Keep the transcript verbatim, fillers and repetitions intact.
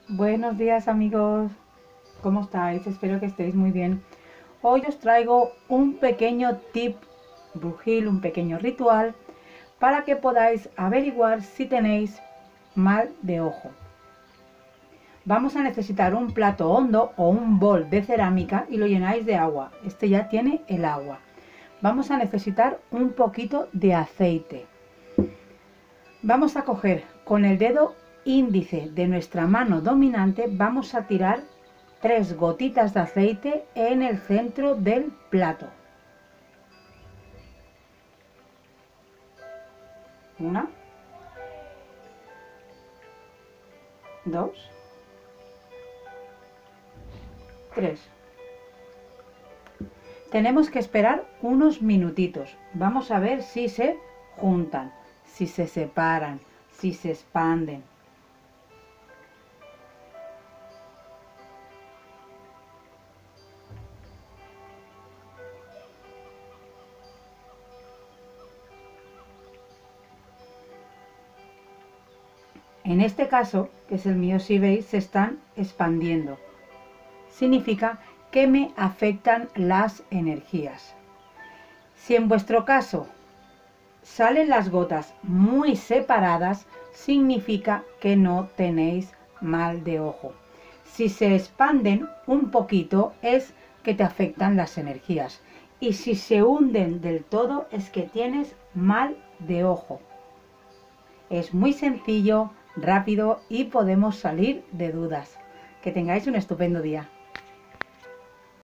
Buenos días amigos, ¿cómo estáis? Espero que estéis muy bien. Hoy os traigo un pequeño tip brujil, un pequeño ritual para que podáis averiguar si tenéis mal de ojo. Vamos a necesitar un plato hondo o un bol de cerámica y lo llenáis de agua. Este ya tiene el agua. Vamos a necesitar un poquito de aceite. Vamos a coger con el dedo índice de nuestra mano dominante, vamos a tirar tres gotitas de aceite en el centro del plato. Una, dos, tres. Tenemos que esperar unos minutitos. Vamos a ver si se juntan, si se separan, si se expanden. En este caso, que es el mío, si veis, se están expandiendo. Significa que me afectan las energías. Si en vuestro caso salen las gotas muy separadas, significa que no tenéis mal de ojo. Si se expanden un poquito, es que te afectan las energías. Y si se hunden del todo, es que tienes mal de ojo. Es muy sencillo, rápido y podemos salir de dudas. Que tengáis un estupendo día.